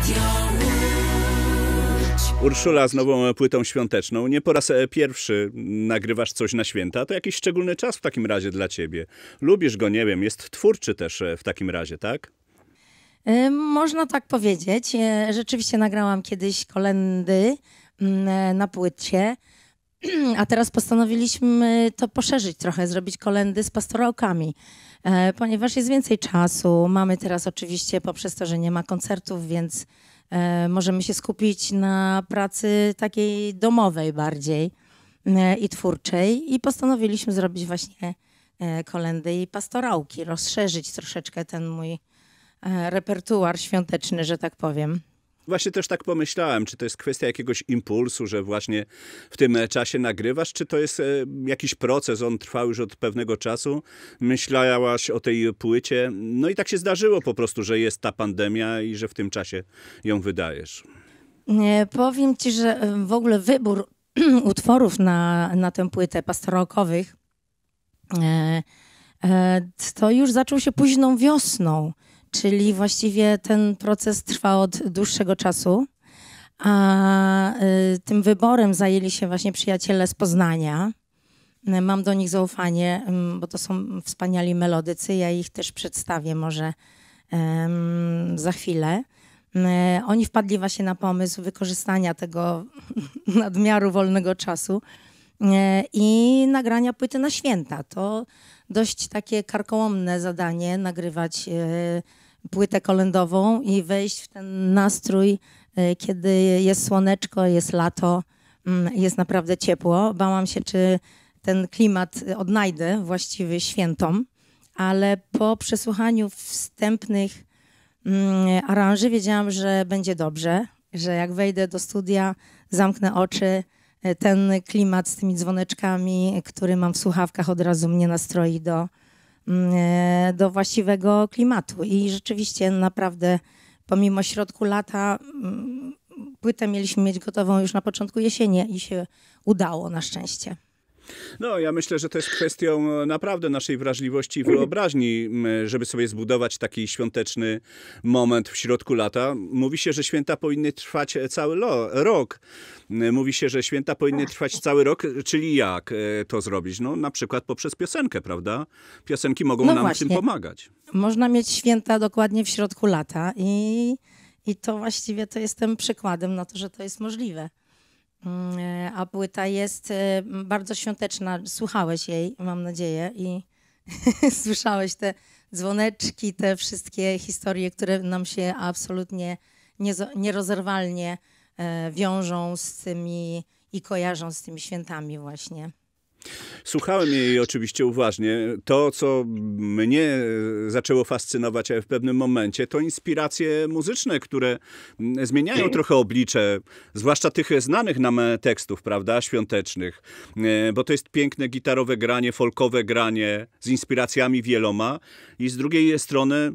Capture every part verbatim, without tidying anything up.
Urszula z nową płytą świąteczną. Nie po raz pierwszy nagrywasz coś na święta. To jakiś szczególny czas w takim razie dla ciebie. Lubisz go, nie wiem, jest twórczy też w takim razie, tak? Y, Można tak powiedzieć. Y, Rzeczywiście nagrałam kiedyś kolędy mm, na płycie, a teraz postanowiliśmy to poszerzyć trochę, zrobić kolędy z pastorałkami, e, ponieważ jest więcej czasu. Mamy teraz oczywiście, poprzez to, że nie ma koncertów, więc e, możemy się skupić na pracy takiej domowej bardziej e, i twórczej i postanowiliśmy zrobić właśnie e, kolędy i pastorałki, rozszerzyć troszeczkę ten mój e, repertuar świąteczny, że tak powiem. Właśnie też tak pomyślałem, czy to jest kwestia jakiegoś impulsu, że właśnie w tym czasie nagrywasz, czy to jest e, jakiś proces, on trwał już od pewnego czasu, myślałaś o tej płycie, no i tak się zdarzyło po prostu, że jest ta pandemia i że w tym czasie ją wydajesz. Nie, powiem ci, że e, w ogóle wybór utworów na, na tę płytę pastorałkowych e, e, to już zaczął się późną wiosną, czyli właściwie ten proces trwa od dłuższego czasu, a y, tym wyborem zajęli się właśnie przyjaciele z Poznania. Y, Mam do nich zaufanie, ym, bo to są wspaniali melodycy, ja ich też przedstawię może ym, za chwilę. Y, Oni wpadli właśnie na pomysł wykorzystania tego nadmiaru wolnego czasu y, i nagrania płyty na święta. To dość takie karkołomne zadanie, nagrywać y, płytę kolędową i wejść w ten nastrój, y, kiedy jest słoneczko, jest lato, mm, jest naprawdę ciepło. Bałam się, czy ten klimat odnajdę właściwy świętom, ale po przesłuchaniu wstępnych mm, aranży wiedziałam, że będzie dobrze, że jak wejdę do studia, zamknę oczy, y, ten klimat z tymi dzwoneczkami, który mam w słuchawkach, od razu mnie nastroi do do właściwego klimatu. I rzeczywiście naprawdę pomimo środku lata mm, płytę mieliśmy mieć gotową już na początku jesieni i się udało na szczęście. No, ja myślę, że to jest kwestią naprawdę naszej wrażliwości i wyobraźni, m, żeby sobie zbudować taki świąteczny moment w środku lata. Mówi się, że święta powinny trwać cały lo- rok. M, Mówi się, że święta powinny trwać cały rok, czyli jak e, to zrobić? No, na przykład poprzez piosenkę, prawda? Piosenki mogą No nam właśnie. w tym pomagać. Można mieć święta dokładnie w środku lata i, i to właściwie to jestem przykładem na to, że to jest możliwe. Mm, A płyta jest e, bardzo świąteczna. Słuchałeś jej, mam nadzieję, i słyszałeś te dzwoneczki, te wszystkie historie, które nam się absolutnie niezo- nierozerwalnie e, wiążą z tymi i kojarzą z tymi świętami właśnie. Słuchałem jej oczywiście uważnie. To, co mnie zaczęło fascynować w pewnym momencie, to inspiracje muzyczne, które zmieniają trochę oblicze, zwłaszcza tych znanych nam tekstów, prawda, świątecznych. Bo to jest piękne gitarowe granie, folkowe granie z inspiracjami wieloma. I z drugiej strony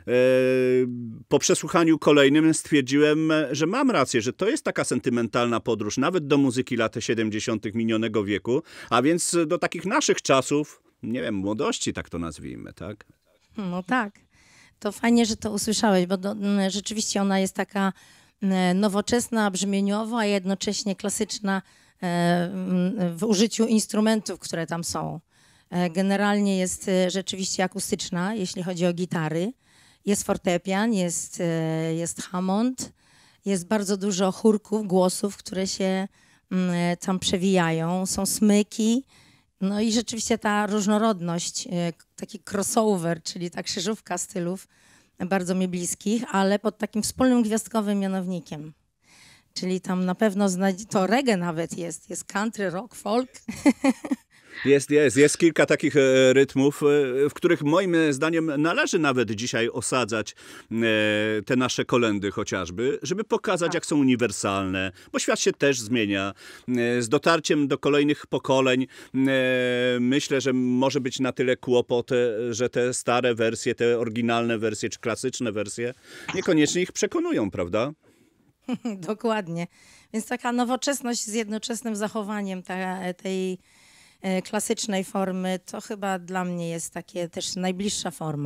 po przesłuchaniu kolejnym stwierdziłem, że mam rację, że to jest taka sentymentalna podróż, nawet do muzyki lat siedemdziesiątych minionego wieku, a więc do takich naszych czasów, nie wiem, młodości, tak to nazwijmy, tak? No tak. To fajnie, że to usłyszałeś, bo do, m, rzeczywiście ona jest taka m, nowoczesna, brzmieniowo, a jednocześnie klasyczna e, m, w użyciu instrumentów, które tam są. E, Generalnie jest e, rzeczywiście akustyczna, jeśli chodzi o gitary. Jest fortepian, jest, e, jest Hammond, jest bardzo dużo chórków, głosów, które się m, tam przewijają. Są smyki. No i rzeczywiście ta różnorodność, e, taki crossover, czyli ta krzyżówka stylów bardzo mi bliskich, ale pod takim wspólnym gwiazdkowym mianownikiem. Czyli tam na pewno znajdzie, to reggae nawet jest, jest country, rock, folk. Jest, jest, jest kilka takich e, rytmów, e, w których moim zdaniem należy nawet dzisiaj osadzać e, te nasze kolędy chociażby, żeby pokazać, jak są uniwersalne, bo świat się też zmienia. E, z dotarciem do kolejnych pokoleń e, myślę, że może być na tyle kłopot, e, że te stare wersje, te oryginalne wersje czy klasyczne wersje niekoniecznie ich przekonują, prawda? Dokładnie. Więc taka nowoczesność z jednoczesnym zachowaniem ta, tej e, klasycznej formy, to chyba dla mnie jest takie też najbliższa forma.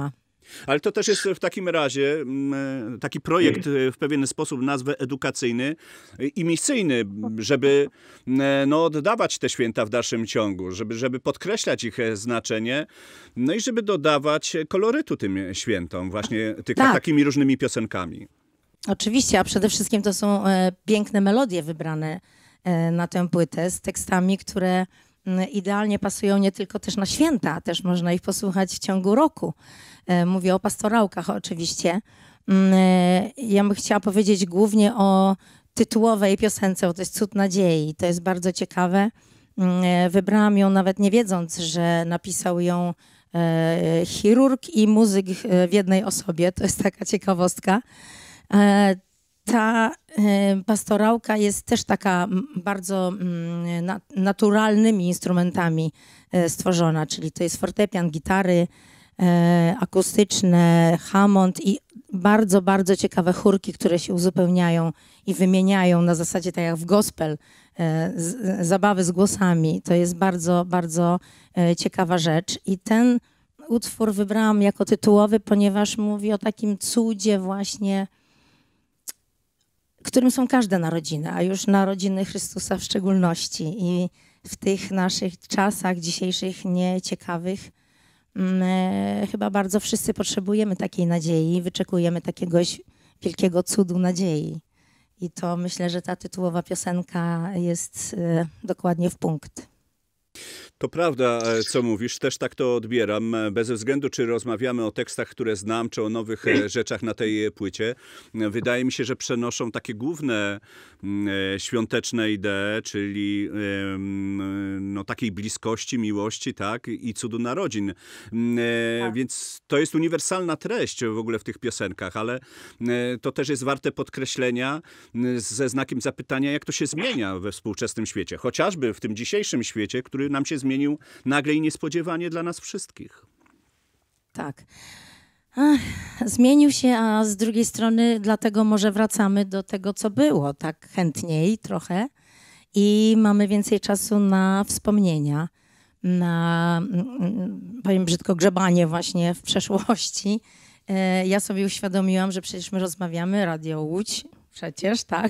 Ale to też jest w takim razie mm, taki projekt w pewien sposób nazwę edukacyjny i misyjny, żeby mm, no, oddawać te święta w dalszym ciągu, żeby, żeby podkreślać ich znaczenie, no i żeby dodawać kolorytu tym świętom, właśnie tych, Tak. takimi różnymi piosenkami. Oczywiście, a przede wszystkim to są e, piękne melodie wybrane e, na tę płytę z tekstami, które m, idealnie pasują nie tylko też na święta, też można ich posłuchać w ciągu roku. E, mówię o pastorałkach oczywiście. Mm, e, ja bym chciała powiedzieć głównie o tytułowej piosence, bo to jest Cud Nadziei. To jest bardzo ciekawe. Mm, e, wybrałam ją nawet nie wiedząc, że napisał ją e, chirurg i muzyk e, w jednej osobie. To jest taka ciekawostka. E, Ta e, pastorałka jest też taka m, bardzo mm, na, naturalnymi instrumentami e, stworzona, czyli to jest fortepian, gitary e, akustyczne, Hammond i bardzo, bardzo ciekawe chórki, które się uzupełniają i wymieniają na zasadzie tak jak w gospel, e, z, zabawy z głosami. To jest bardzo, bardzo e, ciekawa rzecz i ten utwór wybrałam jako tytułowy, ponieważ mówi o takim cudzie właśnie, którym są każde narodziny, a już narodziny Chrystusa w szczególności. I w tych naszych czasach dzisiejszych nieciekawych mm, chyba bardzo wszyscy potrzebujemy takiej nadziei, wyczekujemy takiegoś wielkiego cudu nadziei. I to myślę, że ta tytułowa piosenka jest e, dokładnie w punkt. To prawda, co mówisz, też tak to odbieram. Bez względu, czy rozmawiamy o tekstach, które znam, czy o nowych rzeczach na tej płycie. Wydaje mi się, że przenoszą takie główne świąteczne idee, czyli no, takiej bliskości, miłości, tak, i cudu narodzin. Tak. Więc to jest uniwersalna treść w ogóle w tych piosenkach, ale to też jest warte podkreślenia ze znakiem zapytania, jak to się zmienia we współczesnym świecie. Chociażby w tym dzisiejszym świecie, który nam się zmienił nagle i niespodziewanie dla nas wszystkich. Tak. Ach, zmienił się, a z drugiej strony dlatego może wracamy do tego, co było, tak chętniej trochę i mamy więcej czasu na wspomnienia, na, powiem brzydko, grzebanie właśnie w przeszłości. Ja sobie uświadomiłam, że przecież my rozmawiamy, Radio Łódź, przecież, tak?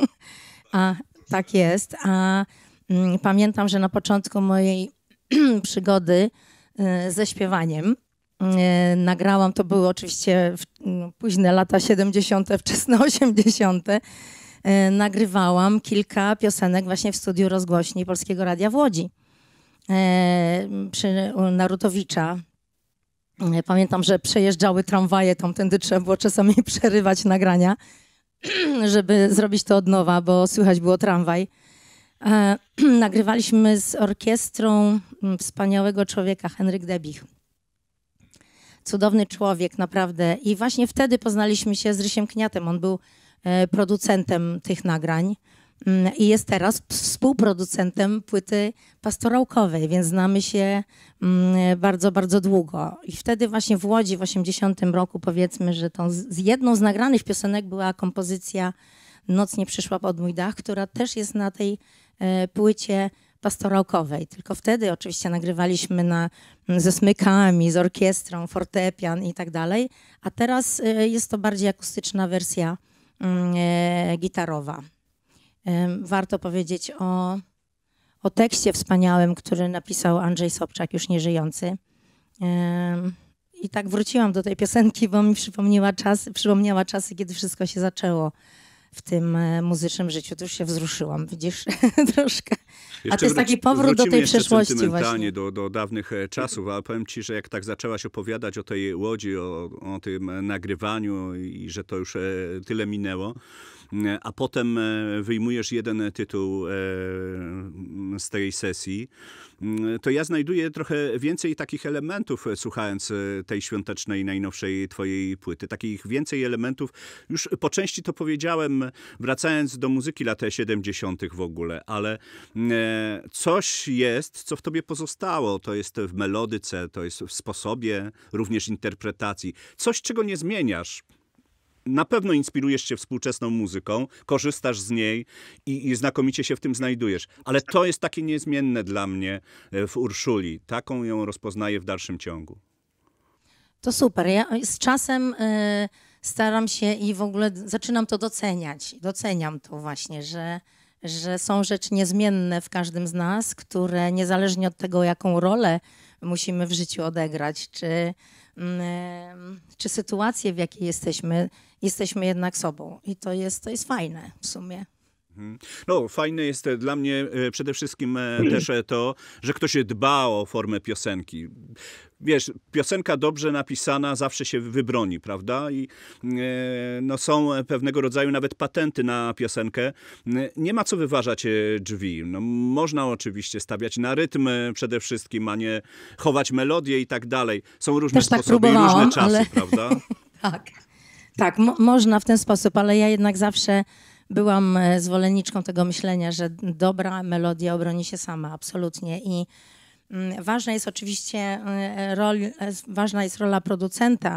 A tak jest, a pamiętam, że na początku mojej przygody ze śpiewaniem nagrałam, to były oczywiście późne lata siedemdziesiąte, wczesne osiemdziesiąte. Nagrywałam kilka piosenek właśnie w studiu rozgłośni Polskiego Radia w Łodzi przy Narutowicza. Pamiętam, że przejeżdżały tramwaje, tamtędy trzeba było czasami przerywać nagrania, żeby zrobić to od nowa, bo słychać było tramwaj. E, nagrywaliśmy z orkiestrą wspaniałego człowieka, Henryk Debich. Cudowny człowiek, naprawdę. I właśnie wtedy poznaliśmy się z Rysiem Kniatem. On był e, producentem tych nagrań mm, i jest teraz współproducentem płyty pastorałkowej, więc znamy się mm, bardzo, bardzo długo. I wtedy właśnie w Łodzi w osiemdziesiątym roku, powiedzmy, że tą z, z jedną z nagranych piosenek była kompozycja Noc nie przyszła pod mój dach, która też jest na tej e, płycie pastorałkowej. Tylko wtedy oczywiście nagrywaliśmy na, ze smykami, z orkiestrą, fortepian i tak dalej, a teraz e, jest to bardziej akustyczna wersja e, gitarowa. E, warto powiedzieć o, o tekście wspaniałym, który napisał Andrzej Sobczak, już nieżyjący. E, I tak wróciłam do tej piosenki, bo mi przypomniała czasy, przypomniała czasy, kiedy wszystko się zaczęło w tym muzycznym życiu. To już się wzruszyłam, widzisz, troszkę. A to jest taki powrót do tej przeszłości właśnie. Do, do dawnych czasów, ale powiem ci, że jak tak zaczęłaś opowiadać o tej Łodzi, o, o tym nagrywaniu i że to już tyle minęło, a potem wyjmujesz jeden tytuł z tej sesji, to ja znajduję trochę więcej takich elementów, słuchając tej świątecznej, najnowszej twojej płyty. Takich więcej elementów, już po części to powiedziałem, wracając do muzyki lat siedemdziesiątych w ogóle, ale coś jest, co w tobie pozostało. To jest w melodyce, to jest w sposobie również interpretacji. Coś, czego nie zmieniasz. Na pewno inspirujesz się współczesną muzyką, korzystasz z niej i, i znakomicie się w tym znajdujesz. Ale to jest takie niezmienne dla mnie w Urszuli. Taką ją rozpoznaję w dalszym ciągu. To super. Ja z czasem y, staram się i w ogóle zaczynam to doceniać. Doceniam to właśnie, że, że są rzeczy niezmienne w każdym z nas, które niezależnie od tego, jaką rolę musimy w życiu odegrać, czy, y, czy sytuację, w jakiej jesteśmy, jesteśmy jednak sobą. I to jest, to jest fajne w sumie. No, fajne jest dla mnie przede wszystkim też to, że ktoś dba o formę piosenki. Wiesz, piosenka dobrze napisana zawsze się wybroni, prawda? I no, są pewnego rodzaju nawet patenty na piosenkę. Nie ma co wyważać drzwi. No, można oczywiście stawiać na rytm przede wszystkim, a nie chować melodię i tak dalej. Są różne Też tak sposoby i różne czasy, ale... prawda? tak, tak mo można w ten sposób, ale ja jednak zawsze byłam zwolenniczką tego myślenia, że dobra melodia obroni się sama, absolutnie. I ważna jest oczywiście rol, ważna jest rola producenta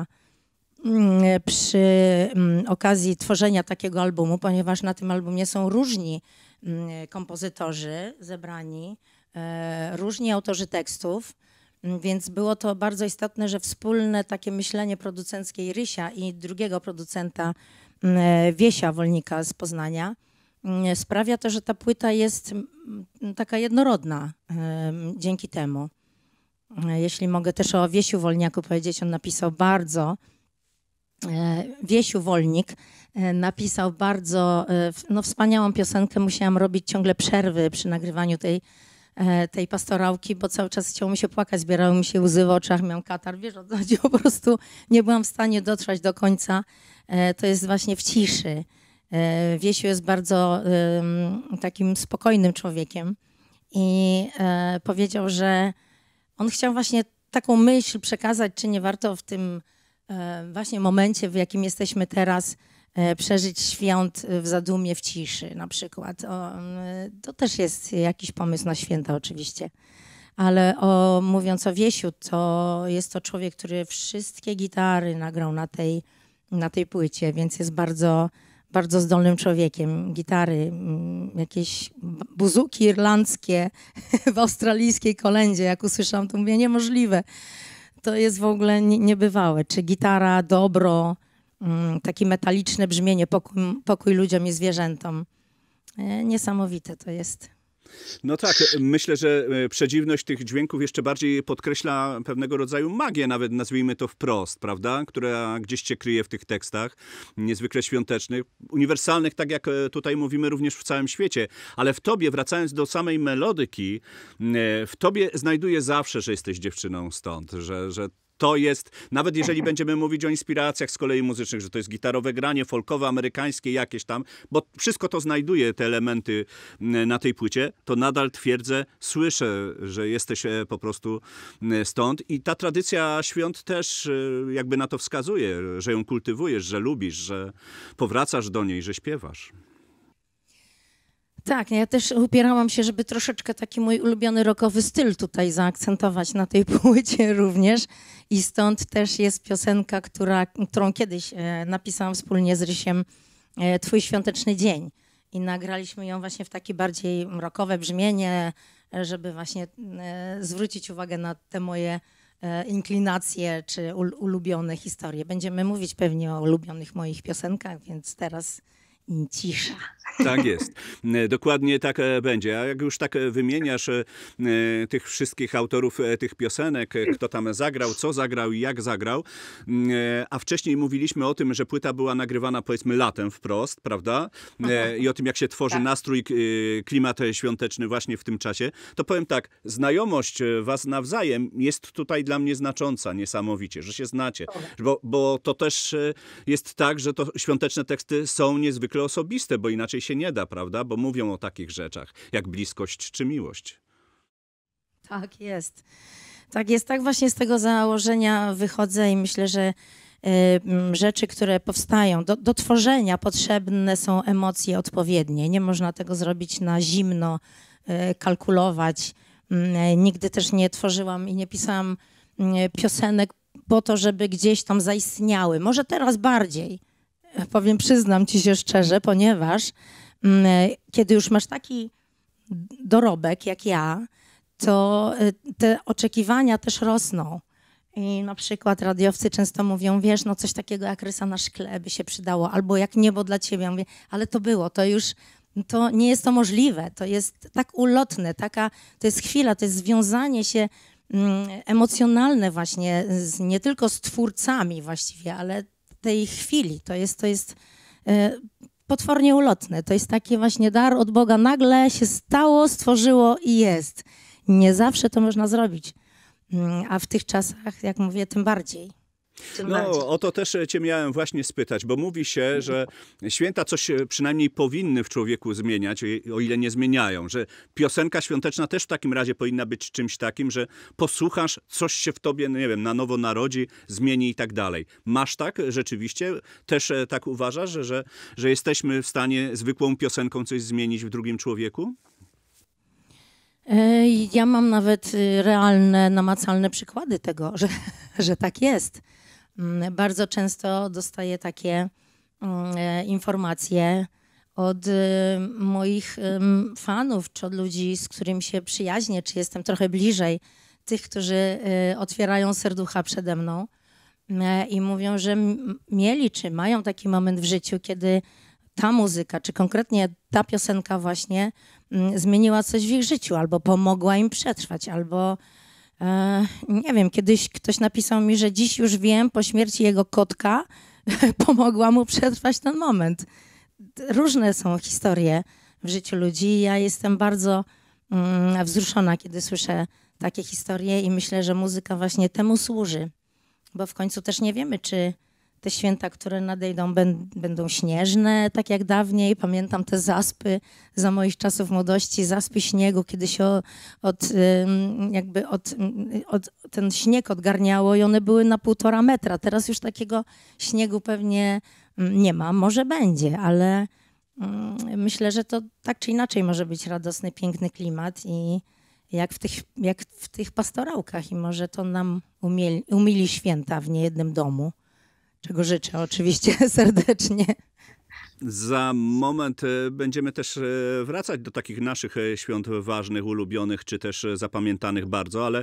przy okazji tworzenia takiego albumu, ponieważ na tym albumie są różni kompozytorzy zebrani, różni autorzy tekstów, więc było to bardzo istotne, że wspólne takie myślenie producenckie Rysia i drugiego producenta Wiesia Wolnika z Poznania sprawia to, że ta płyta jest taka jednorodna dzięki temu. Jeśli mogę też o Wiesiu Wolniaku powiedzieć, on napisał bardzo, Wiesiu Wolnik napisał bardzo no, wspaniałą piosenkę. Musiałam robić ciągle przerwy przy nagrywaniu tej, tej pastorałki, bo cały czas chciało mi się płakać, zbierały mi się łzy w oczach, miałam katar, wiesz o co chodzi, po prostu nie byłam w stanie dotrwać do końca. To jest właśnie w ciszy. Wiesiu jest bardzo um, takim spokojnym człowiekiem i e, powiedział, że on chciał właśnie taką myśl przekazać, czy nie warto w tym e, właśnie momencie, w jakim jesteśmy teraz, e, przeżyć świąt w zadumie, w ciszy na przykład. O, e, to też jest jakiś pomysł na święta oczywiście. Ale o, mówiąc o Wiesiu, to jest to człowiek, który wszystkie gitary nagrał na tej, na tej płycie, więc jest bardzo, bardzo zdolnym człowiekiem. Gitary, jakieś buzuki irlandzkie w australijskiej kolędzie, jak usłyszałam, to mówię, niemożliwe. To jest w ogóle niebywałe. Czy gitara, dobro, takie metaliczne brzmienie, pokój, pokój ludziom i zwierzętom. Niesamowite to jest. No tak, myślę, że przedziwność tych dźwięków jeszcze bardziej podkreśla pewnego rodzaju magię, nawet nazwijmy to wprost, prawda? Która gdzieś się kryje w tych tekstach, niezwykle świątecznych, uniwersalnych, tak jak tutaj mówimy również w całym świecie. Ale w tobie, wracając do samej melodyki, w tobie znajduję zawsze, że jesteś dziewczyną stąd, że, że to jest, nawet jeżeli będziemy mówić o inspiracjach z kolei muzycznych, że to jest gitarowe granie, folkowe, amerykańskie jakieś tam, bo wszystko to znajduje, te elementy na tej płycie, to nadal twierdzę, słyszę, że jesteś po prostu stąd i ta tradycja świąt też jakby na to wskazuje, że ją kultywujesz, że lubisz, że powracasz do niej, że śpiewasz. Tak, ja też upierałam się, żeby troszeczkę taki mój ulubiony rockowy styl tutaj zaakcentować na tej płycie również. I stąd też jest piosenka, która, którą kiedyś e, napisałam wspólnie z Rysiem, e, Twój świąteczny dzień. I nagraliśmy ją właśnie w takie bardziej rockowe brzmienie, żeby właśnie e, zwrócić uwagę na te moje e, inklinacje czy ul, ulubione historie. Będziemy mówić pewnie o ulubionych moich piosenkach, więc teraz cisza. Tak jest. Dokładnie tak będzie. A jak już tak wymieniasz tych wszystkich autorów tych piosenek, kto tam zagrał, co zagrał i jak zagrał, a wcześniej mówiliśmy o tym, że płyta była nagrywana powiedzmy latem wprost, prawda? I o tym, jak się tworzy tak. nastrój, klimat świąteczny właśnie w tym czasie, to powiem tak, znajomość was nawzajem jest tutaj dla mnie znacząca, niesamowicie, że się znacie. Bo, bo to też jest tak, że to świąteczne teksty są niezwykle osobiste, bo inaczej się nie da, prawda? Bo mówią o takich rzeczach, jak bliskość czy miłość. Tak jest. Tak jest. Tak właśnie z tego założenia wychodzę i myślę, że y, rzeczy, które powstają, do, do tworzenia potrzebne są emocje odpowiednie. Nie można tego zrobić na zimno, y, kalkulować. Y, nigdy też nie tworzyłam i nie pisałam y, piosenek po to, żeby gdzieś tam zaistniały. Może teraz bardziej. Powiem, przyznam ci się szczerze, ponieważ mm, kiedy już masz taki dorobek jak ja, to te oczekiwania też rosną. I na przykład radiowcy często mówią, wiesz, no coś takiego jak rysa na szkle by się przydało, albo jak niebo dla ciebie. Ja mówię, ale to było, to już, to nie jest to możliwe, to jest tak ulotne, taka, to jest chwila, to jest związanie się mm, emocjonalne właśnie, z, nie tylko z twórcami właściwie, ale tej chwili, to jest, to jest e, potwornie ulotne, to jest taki właśnie dar od Boga, nagle się stało, stworzyło i jest. Nie zawsze to można zrobić. A w tych czasach, jak mówię, tym bardziej. Tym No, bardziej. o to też cię miałem właśnie spytać, bo mówi się, że święta coś przynajmniej powinny w człowieku zmieniać, o ile nie zmieniają, że piosenka świąteczna też w takim razie powinna być czymś takim, że posłuchasz, coś się w tobie, nie wiem, na nowo narodzi, zmieni i tak dalej. Masz tak rzeczywiście? Też tak uważasz, że, że, że jesteśmy w stanie zwykłą piosenką coś zmienić w drugim człowieku? Ja mam nawet realne, namacalne przykłady tego, że, że tak jest. Bardzo często dostaję takie informacje od moich fanów, czy od ludzi, z którymi się przyjaźnię, czy jestem trochę bliżej tych, którzy otwierają serducha przede mną i mówią, że mieli, czy mają taki moment w życiu, kiedy ta muzyka, czy konkretnie ta piosenka właśnie zmieniła coś w ich życiu, albo pomogła im przetrwać, albo e, nie wiem, kiedyś ktoś napisał mi, że dziś już wiem, po śmierci jego kotka pomogła mu przetrwać ten moment. Różne są historie w życiu ludzi i ja jestem bardzo mm, wzruszona, kiedy słyszę takie historie i myślę, że muzyka właśnie temu służy, bo w końcu też nie wiemy, czy te święta, które nadejdą, będą śnieżne, tak jak dawniej. Pamiętam te zaspy za moich czasów młodości, zaspy śniegu, kiedy się od, jakby od, od, ten śnieg odgarniało i one były na półtora metra. Teraz już takiego śniegu pewnie nie ma. Może będzie, ale myślę, że to tak czy inaczej może być radosny, piękny klimat i jak w tych, jak w tych pastorałkach i może to nam umieli, umili święta w niejednym domu. Czego życzę oczywiście serdecznie. Za moment będziemy też wracać do takich naszych świąt ważnych, ulubionych, czy też zapamiętanych bardzo, ale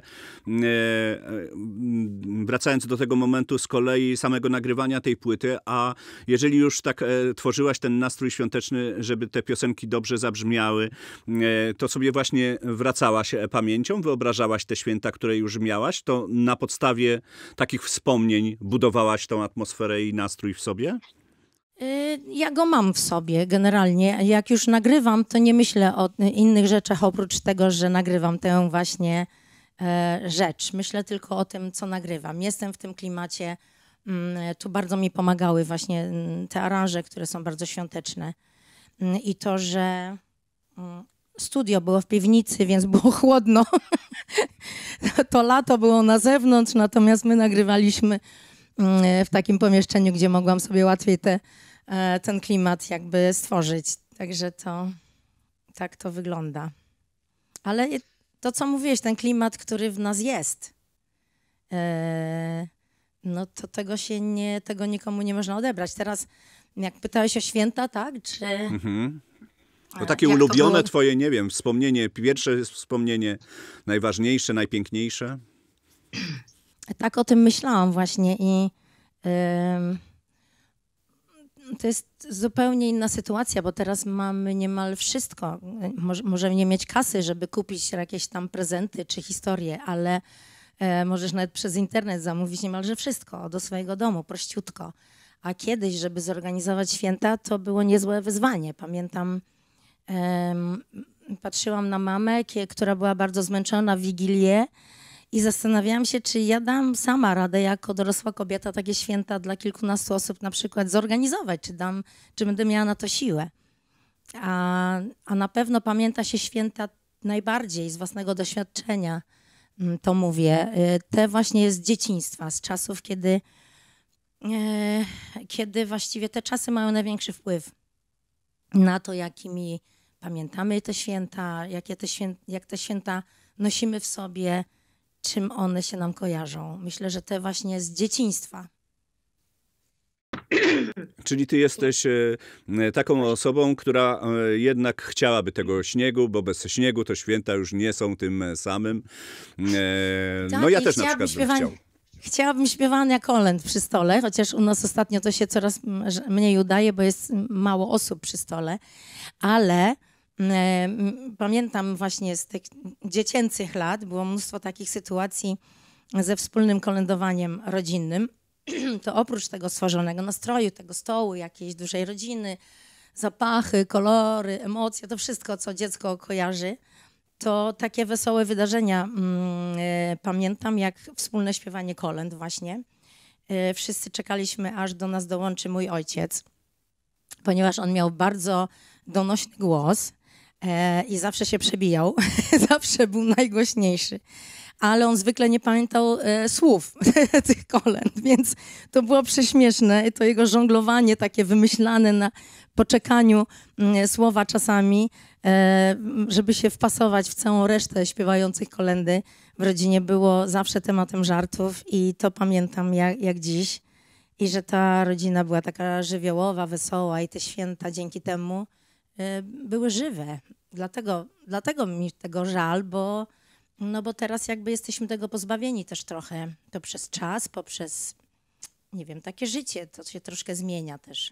wracając do tego momentu z kolei samego nagrywania tej płyty, a jeżeli już tak tworzyłaś ten nastrój świąteczny, żeby te piosenki dobrze zabrzmiały, to sobie właśnie wracałaś pamięcią, wyobrażałaś te święta, które już miałaś, to na podstawie takich wspomnień budowałaś tą atmosferę i nastrój w sobie? Ja go mam w sobie generalnie. Jak już nagrywam, to nie myślę o innych rzeczach oprócz tego, że nagrywam tę właśnie e, rzecz. Myślę tylko o tym, co nagrywam. Jestem w tym klimacie. Mm, tu bardzo mi pomagały właśnie te aranże, które są bardzo świąteczne. Mm, I to, że mm, studio było w piwnicy, więc było chłodno. To lato było na zewnątrz, natomiast my nagrywaliśmy w takim pomieszczeniu, gdzie mogłam sobie łatwiej te, ten klimat jakby stworzyć. Także to tak to wygląda. Ale to, co mówiłeś, ten klimat, który w nas jest, no to tego się nie, tego nikomu nie można odebrać. Teraz, jak pytałeś o święta, tak? Czy... Mhm. To takie jak ulubione to było... twoje, nie wiem, wspomnienie, pierwsze wspomnienie, najważniejsze, najpiękniejsze? Tak o tym myślałam właśnie i yy, to jest zupełnie inna sytuacja, bo teraz mamy niemal wszystko. Może, możemy nie mieć kasy, żeby kupić jakieś tam prezenty czy historie, ale yy, możesz nawet przez internet zamówić niemalże wszystko do swojego domu, prościutko. A kiedyś, żeby zorganizować święta, to było niezłe wyzwanie. Pamiętam, yy, patrzyłam na mamę, która była bardzo zmęczona w Wigilię, i zastanawiałam się, czy ja dam sama radę jako dorosła kobieta takie święta dla kilkunastu osób na przykład zorganizować, czy, dam, czy będę miała na to siłę. A, a na pewno pamięta się święta najbardziej z własnego doświadczenia, to mówię, te właśnie z dzieciństwa, z czasów, kiedy, kiedy właściwie te czasy mają największy wpływ na to, jakimi pamiętamy te święta, jakie te święta, jak te święta nosimy w sobie, czym one się nam kojarzą. Myślę, że te właśnie z dzieciństwa. Czyli ty jesteś taką osobą, która jednak chciałaby tego śniegu, bo bez śniegu to święta już nie są tym samym. No tak, ja też na przykład śpiewa... bym chciał. chciałabym śpiewania kolęd przy stole, chociaż u nas ostatnio to się coraz mniej udaje, bo jest mało osób przy stole, ale e, pamiętam właśnie z tych dziecięcych lat, było mnóstwo takich sytuacji ze wspólnym kolędowaniem rodzinnym, to oprócz tego stworzonego nastroju, tego stołu, jakiejś dużej rodziny, zapachy, kolory, emocje, to wszystko, co dziecko kojarzy, to takie wesołe wydarzenia mm, y, pamiętam, jak wspólne śpiewanie kolęd właśnie. Y, wszyscy czekaliśmy, aż do nas dołączy mój ojciec, ponieważ on miał bardzo donośny głos y, i zawsze się przebijał, zawsze był najgłośniejszy. Ale on zwykle nie pamiętał e, słów tych kolęd, więc to było prześmieszne. To jego żonglowanie takie wymyślane na poczekaniu m, słowa czasami, e, żeby się wpasować w całą resztę śpiewających kolędy w rodzinie, było zawsze tematem żartów i to pamiętam jak, jak dziś. I że ta rodzina była taka żywiołowa, wesoła i te święta dzięki temu e, były żywe. Dlatego, dlatego mi tego żal, bo No bo teraz jakby jesteśmy tego pozbawieni też trochę. To przez czas, poprzez, nie wiem, takie życie, to się troszkę zmienia też.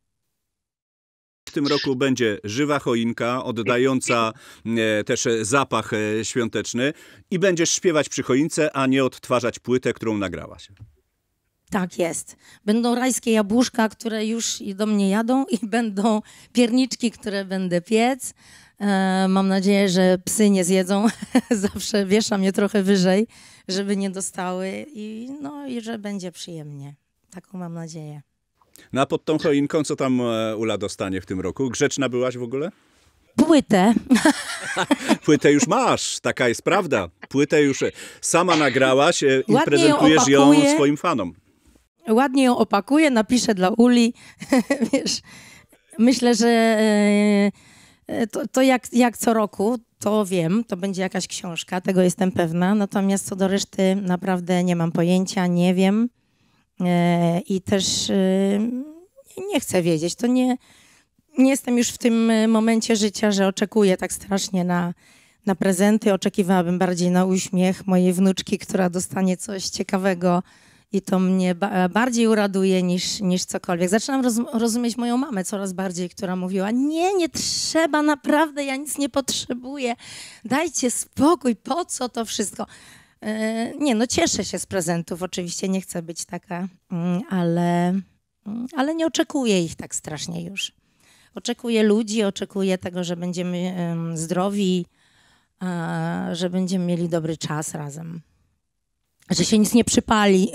W tym roku będzie żywa choinka, oddająca e, też zapach e, świąteczny i będziesz śpiewać przy choince, a nie odtwarzać płytę, którą nagrałaś. Tak jest. Będą rajskie jabłuszka, które już do mnie jadą i będą pierniczki, które będę piec. E, mam nadzieję, że psy nie zjedzą. Zawsze wieszam je trochę wyżej, żeby nie dostały i, no, i że będzie przyjemnie. Taką mam nadzieję. No a pod tą choinką co tam e, Ula dostanie w tym roku? Grzeczna byłaś w ogóle? Płytę. Płytę już masz, taka jest prawda. Płytę już sama nagrałaś e, i Ładnie prezentujesz ją, ją swoim fanom. Ładnie ją opakuję, napiszę dla Uli. Wiesz, myślę, że e, to, to jak, jak co roku, to wiem, to będzie jakaś książka, tego jestem pewna. Natomiast co do reszty naprawdę nie mam pojęcia, nie wiem. E, I też e, nie chcę wiedzieć. To nie, nie jestem już w tym momencie życia, że oczekuję tak strasznie na, na prezenty. Oczekiwałabym bardziej na uśmiech mojej wnuczki, która dostanie coś ciekawego. I to mnie ba bardziej uraduje niż, niż cokolwiek. Zaczynam roz rozumieć moją mamę coraz bardziej, która mówiła: nie, nie trzeba, naprawdę, ja nic nie potrzebuję. Dajcie spokój, po co to wszystko? Yy, nie, no cieszę się z prezentów, oczywiście nie chcę być taka, yy, ale, yy, ale nie oczekuję ich tak strasznie już. Oczekuję ludzi, oczekuję tego, że będziemy yy, zdrowi, yy, że będziemy mieli dobry czas razem. Że się nic nie przypali.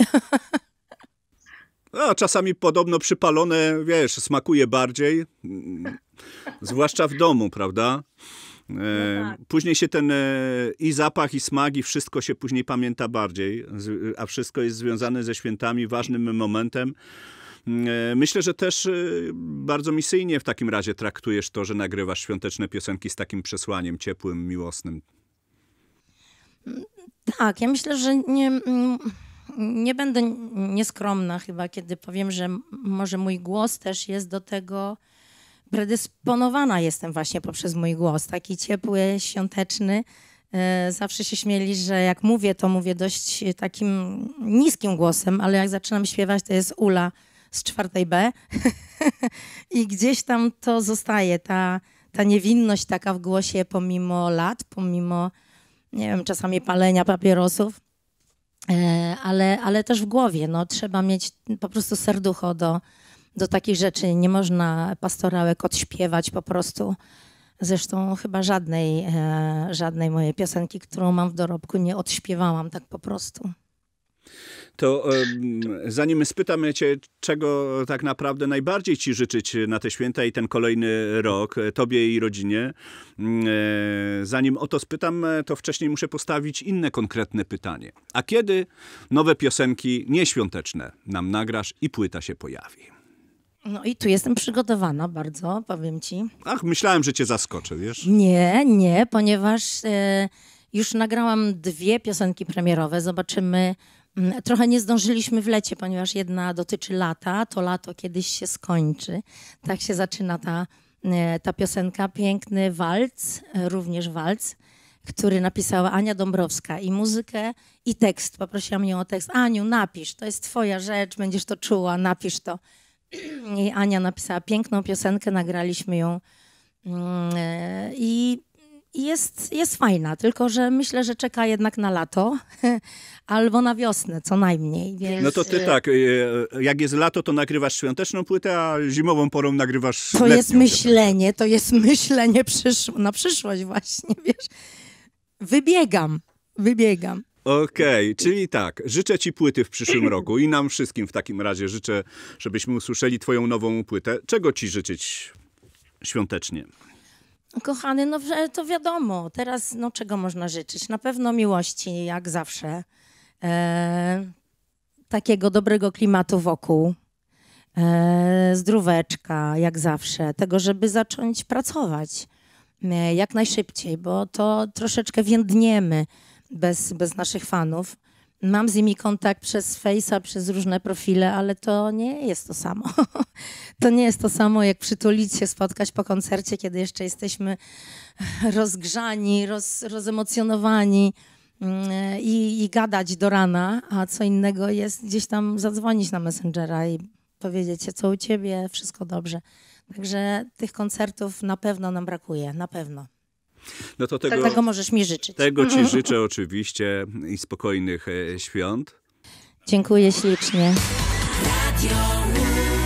A czasami podobno przypalone, wiesz, smakuje bardziej. Zwłaszcza w domu, prawda? E, no tak. Później się ten e, i zapach, i smak, i wszystko się później pamięta bardziej. Z, a wszystko jest związane ze świętami, ważnym momentem. E, myślę, że też e, bardzo misyjnie w takim razie traktujesz to, że nagrywasz świąteczne piosenki z takim przesłaniem ciepłym, miłosnym. Tak, ja myślę, że nie, nie będę nieskromna chyba, kiedy powiem, że może mój głos też jest do tego predysponowana jestem właśnie poprzez mój głos, taki ciepły, świąteczny. Zawsze się śmieli, że jak mówię, to mówię dość takim niskim głosem, ale jak zaczynam śpiewać, to jest Ula z czwartej B i gdzieś tam to zostaje, ta, ta niewinność taka w głosie pomimo lat, pomimo, nie wiem, czasami palenia papierosów, ale, ale też w głowie. No, trzeba mieć po prostu serducho do, do takich rzeczy. Nie można pastorałek odśpiewać po prostu. Zresztą chyba żadnej, żadnej mojej piosenki, którą mam w dorobku, nie odśpiewałam tak po prostu. To um, zanim spytam cię, czego tak naprawdę najbardziej ci życzyć na te święta i ten kolejny rok, tobie i rodzinie, e, zanim o to spytam, to wcześniej muszę postawić inne konkretne pytanie. A kiedy nowe piosenki nieświąteczne nam nagrasz i płyta się pojawi? No i tu jestem przygotowana bardzo, powiem ci. Ach, myślałem, że cię zaskoczę, wiesz? Nie, nie, ponieważ e, już nagrałam dwie piosenki premierowe. Zobaczymy. Trochę nie zdążyliśmy w lecie, ponieważ jedna dotyczy lata. To lato kiedyś się skończy. Tak się zaczyna ta, ta piosenka. Piękny walc, również walc. który napisała Ania Dąbrowska, i muzykę, i tekst. Poprosiłam ją o tekst. Aniu, napisz, to jest twoja rzecz, będziesz to czuła, napisz to. I Ania napisała piękną piosenkę, nagraliśmy ją i jest, jest fajna, tylko że myślę, że czeka jednak na lato albo na wiosnę, co najmniej. Więc... No to ty tak, jak jest lato, to nagrywasz świąteczną płytę, a zimową porą nagrywasz To jest letnią myślenie, to jest myślenie przysz... na przyszłość właśnie, wiesz. Wybiegam, wybiegam. Okej, okay, czyli tak, życzę ci płyty w przyszłym roku i nam wszystkim w takim razie życzę, żebyśmy usłyszeli twoją nową płytę. Czego ci życzyć świątecznie? Kochany, no to wiadomo, teraz no czego można życzyć? Na pewno miłości, jak zawsze. E, takiego dobrego klimatu wokół. E, zdróweczka, jak zawsze. Tego, żeby zacząć pracować e, jak najszybciej, bo to troszeczkę więdniemy bez, bez naszych fanów. Mam z nimi kontakt przez Face'a, przez różne profile, ale to nie jest to samo. To nie jest to samo, jak przytulić się, spotkać po koncercie, kiedy jeszcze jesteśmy rozgrzani, roz, rozemocjonowani i, i gadać do rana, a co innego jest gdzieś tam zadzwonić na Messengera i powiedzieć, co u ciebie, wszystko dobrze. Także tych koncertów na pewno nam brakuje, na pewno. No to tego, tego możesz mi życzyć. Tego ci życzę oczywiście i spokojnych świąt. Dziękuję ślicznie. Radio